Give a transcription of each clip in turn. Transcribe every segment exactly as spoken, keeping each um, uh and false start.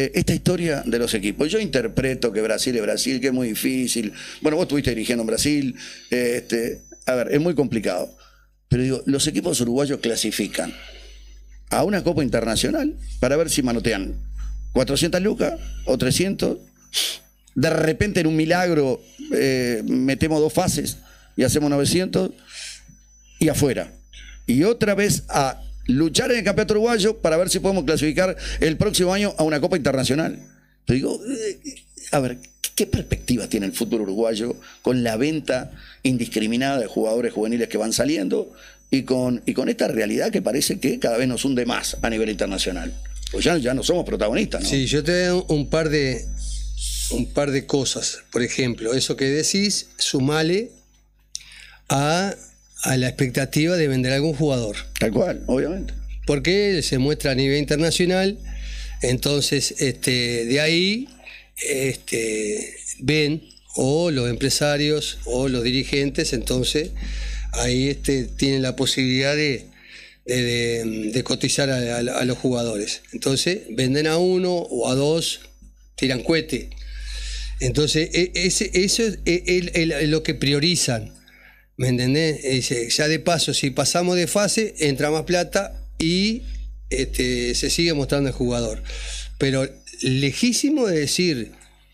eh, esta historia de los equipos. Yo interpreto que Brasil es Brasil, que es muy difícil. Bueno, vos estuviste dirigiendo en Brasil. Eh, este, a ver, es muy complicado. Pero digo, los equipos uruguayos clasifican a una Copa Internacional para ver si manotean cuatrocientas lucas o trescientas. De repente, en un milagro, eh, metemos dos fases y hacemos novecientos y afuera. Y otra vez a luchar en el campeonato uruguayo para ver si podemos clasificar el próximo año a una Copa Internacional. Pero digo, eh, a ver, ¿qué perspectiva tiene el fútbol uruguayo con la venta indiscriminada de jugadores juveniles que van saliendo y con, y con esta realidad que parece que cada vez nos hunde más a nivel internacional? Pues ya, ya no somos protagonistas, ¿no? Sí, yo te doy un par de, un par de cosas. Por ejemplo, eso que decís, sumale a... a la expectativa de vender algún jugador. Tal cual, obviamente. Porque se muestra a nivel internacional, entonces este, de ahí este, ven, o los empresarios o los dirigentes, entonces ahí este, tienen la posibilidad de, de, de, de cotizar a, a, a los jugadores. Entonces venden a uno o a dos, tiran cohete. Entonces ese, eso es el, el, el, lo que priorizan. ¿Me entendés? Dice, ya de paso, si pasamos de fase, entra más plata y este, se sigue mostrando el jugador. Pero lejísimo de decir,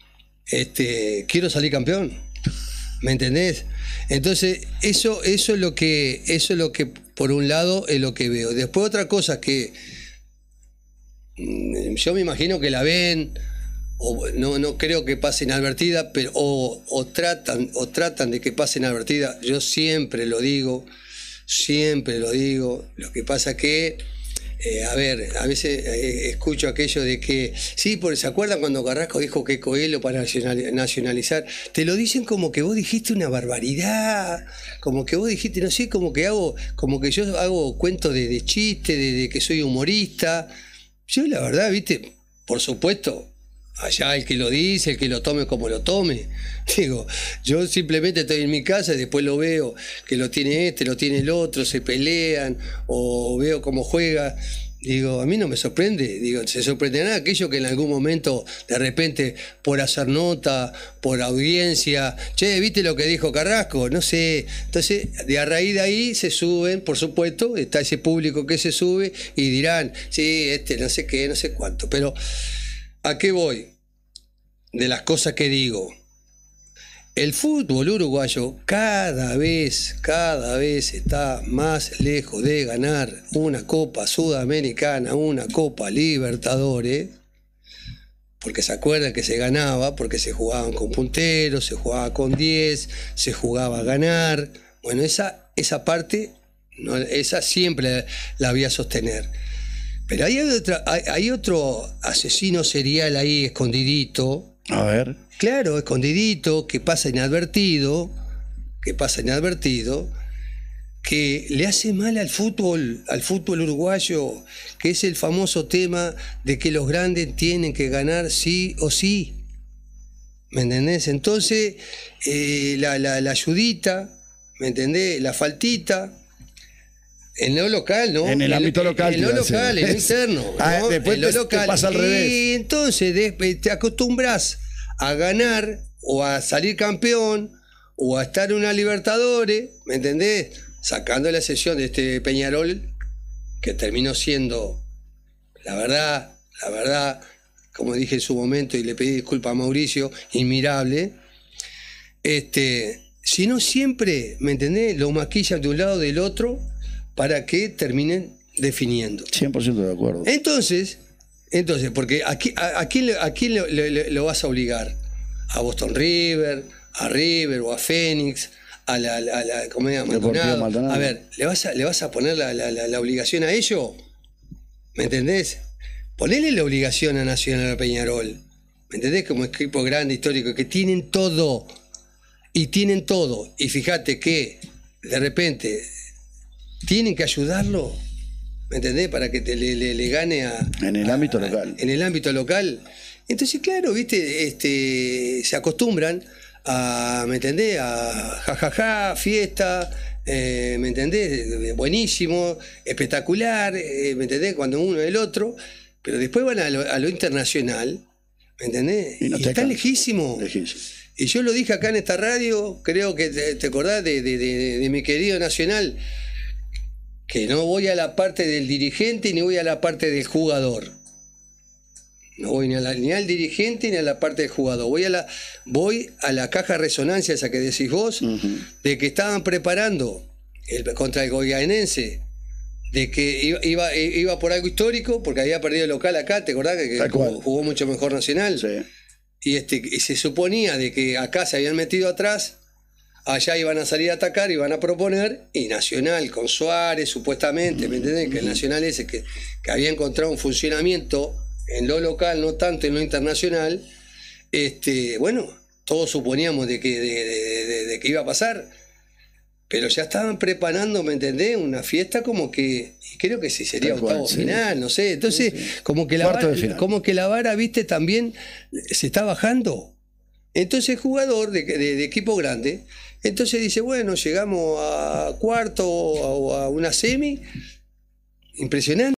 este, quiero salir campeón. ¿Me entendés? Entonces, eso, eso es lo que, eso es lo que, por un lado, es lo que veo. Después otra cosa que yo me imagino que la ven. O no, no creo que pase inadvertida, pero o, o tratan o tratan de que pase inadvertida. Yo siempre lo digo, siempre lo digo. Lo que pasa que, eh, a ver, a veces eh, escucho aquello de que, sí, porque ¿se acuerdan cuando Carrasco dijo que Coelho para nacionalizar? Te lo dicen como que vos dijiste una barbaridad, como que vos dijiste, no sé, como que hago, como que yo hago cuentos de, de chiste, de, de que soy humorista. Yo la verdad, viste, por supuesto, allá el que lo dice, el que lo tome como lo tome. Digo, yo simplemente estoy en mi casa y después lo veo que lo tiene este, lo tiene el otro, se pelean, o veo cómo juega. Digo, a mí no me sorprende. Digo, se sorprenderá aquello que en algún momento, de repente, por hacer nota, por audiencia, che, ¿viste lo que dijo Carrasco? No sé. Entonces, de a raíz de ahí se suben, por supuesto, está ese público que se sube y dirán, sí, este no sé qué, no sé cuánto. Pero ¿a qué voy? De las cosas que digo. El fútbol uruguayo cada vez, cada vez está más lejos de ganar una Copa Sudamericana, una Copa Libertadores, porque se acuerdan que se ganaba, porque se jugaban con punteros, se jugaba con diez, se jugaba a ganar. Bueno, esa, esa parte, no, esa siempre la voy a sostener. Pero hay, otra, hay, hay otro asesino serial ahí escondidito. A ver. Claro, escondidito, que pasa inadvertido, que pasa inadvertido, que le hace mal al fútbol, al fútbol uruguayo, que es el famoso tema de que los grandes tienen que ganar sí o sí. ¿Me entendés? Entonces, eh, la, la, la ayudita, ¿me entendés? La faltita. En lo local, ¿no? En el, el ámbito local. En lo local, en lo interno. ¿no? Ah, después en lo te, local. te pasa al y revés. Y entonces de, te acostumbras a ganar o a salir campeón o a estar en una Libertadores, ¿me entendés? Sacando la excepción de este Peñarol, que terminó siendo, la verdad, la verdad, como dije en su momento y le pedí disculpas a Mauricio, inmirable. Este, si no siempre, ¿me entendés? Lo maquillan de un lado del otro para que terminen definiendo. cien por ciento de acuerdo. Entonces, entonces porque ¿a, a, a quién, a quién lo, lo, lo vas a obligar? ¿A Boston River? ¿A River o a Fénix? ¿A la, la, a la Comedia Maldonado? Maldonado? A ver, ¿le vas a, le vas a poner la, la, la, la obligación a ellos? ¿Me entendés? Ponele la obligación a Nacional a Peñarol. ¿Me entendés? Como equipo grande, histórico, que tienen todo. Y tienen todo. Y fíjate que, de repente, tienen que ayudarlo, ¿me entendés? Para que te, le, le, le gane a... En el a, ámbito local. En el ámbito local. Entonces, claro, viste, este, se acostumbran a, ¿me entendés? A jajaja, ja, ja, fiesta, eh, ¿me entendés? Buenísimo, espectacular, eh, ¿me entendés? Cuando uno y el otro. pero después van a lo, a lo internacional, ¿me entendés? Y, no y te está can- lejísimo. lejísimo. Y yo lo dije acá en esta radio, creo que te, te acordás de, de, de, de mi querido Nacional, que no voy a la parte del dirigente ni voy a la parte del jugador. No voy ni, a la, ni al dirigente ni a la parte del jugador. Voy a la, voy a la caja de resonancia esa que decís vos, Uh-huh. de que estaban preparando el, contra el Goianense, de que iba, iba, iba por algo histórico, porque había perdido el local acá, ¿te acordás? Que, que jugó, jugó mucho mejor Nacional. Sí. Y, este, y se suponía de que acá se habían metido atrás, allá iban a salir a atacar, iban a proponer, y Nacional con Suárez, supuestamente, ¿me entendés? Que el Nacional ese que, que había encontrado un funcionamiento en lo local, no tanto en lo internacional, este, bueno, todos suponíamos de que, de, de, de, de que iba a pasar, pero ya estaban preparando, ¿me entendés? Una fiesta como que, y creo que sí sería Tal cual, octavo sí. final, no sé, entonces, Sí, sí. como que la Cuarto de vara, final. como que la vara, viste, también se está bajando. Entonces el jugador de, de, de equipo grande, entonces dice, bueno, llegamos a cuarto o a, a una semi, impresionante.